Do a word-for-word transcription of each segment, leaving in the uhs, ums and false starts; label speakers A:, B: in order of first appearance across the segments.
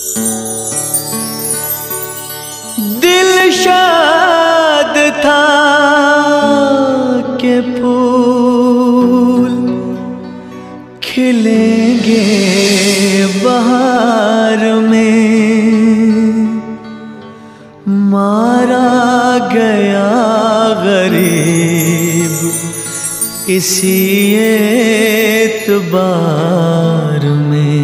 A: दिल शाद था के फूल खिलेंगे बहार में, मारा गया गरीब इसी एतबार में।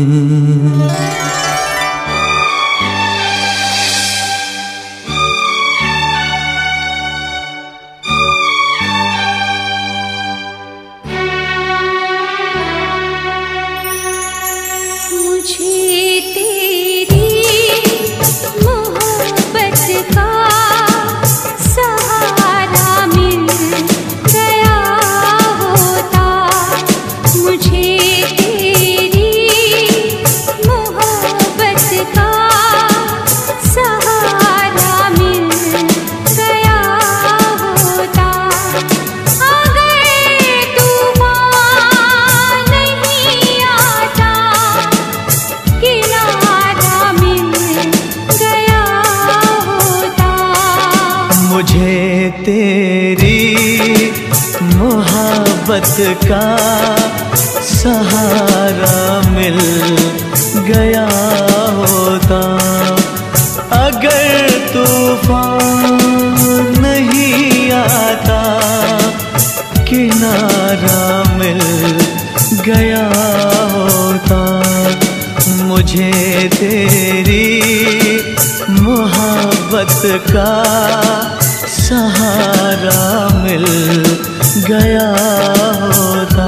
A: तेरी मोहब्बत का सहारा मिल गया होता, अगर तूफान नहीं आता किनारा मिल गया होता। मुझे तेरी मोहब्बत का सहारा मिल गया होता।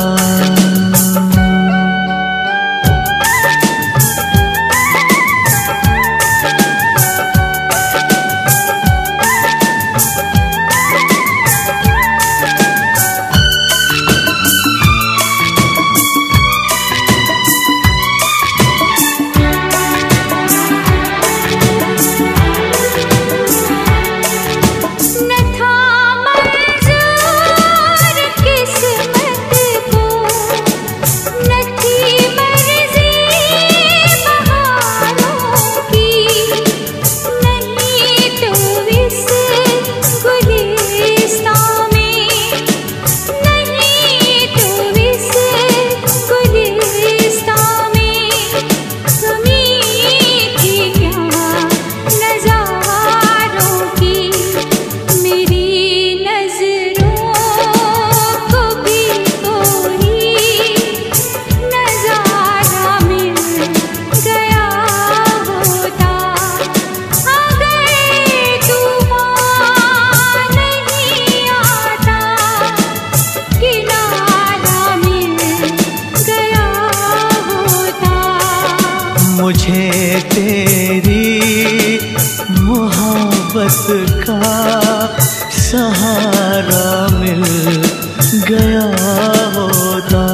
A: मुझे तेरी मोहब्बत का सहारा मिल गया होता।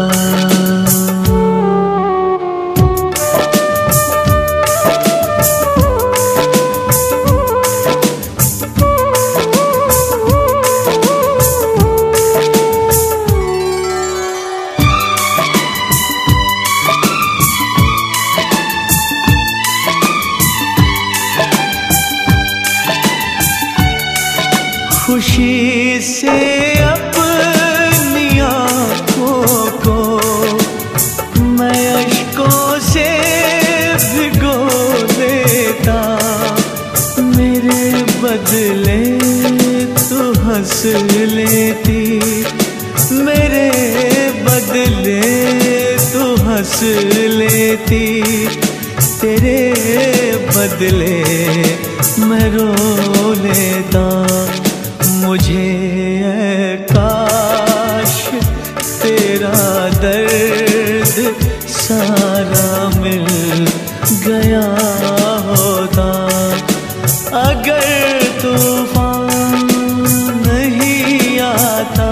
A: खुशी से अपनी आँखों को मैं अश्कों से भिगो देता, मेरे बदले तो हंस लेती, मेरे बदले तो हंस लेती, तेरे बदले मैं रो लेता। मुझे ऐ काश तेरा दर्द सारा मिल गया होता, अगर तूफान नहीं आता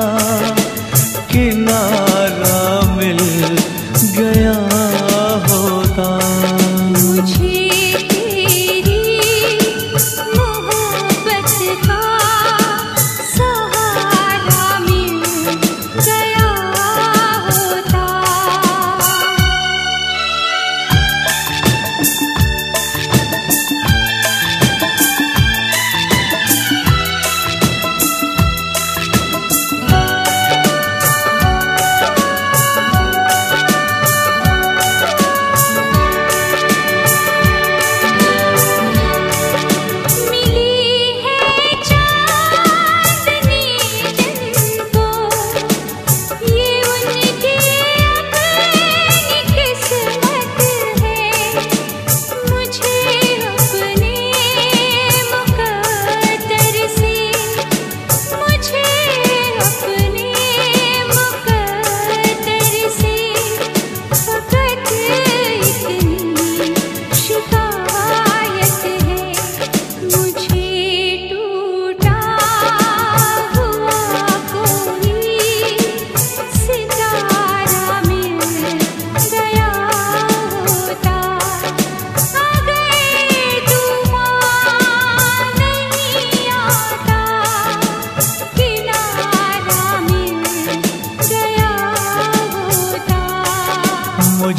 A: किनारा मिल गया होता।
B: मुझे तेरी मोहब्बत का सहारा मिल गया होता।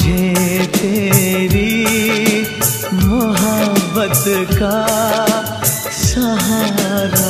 A: मुझे तेरी मोहब्बत का सहारा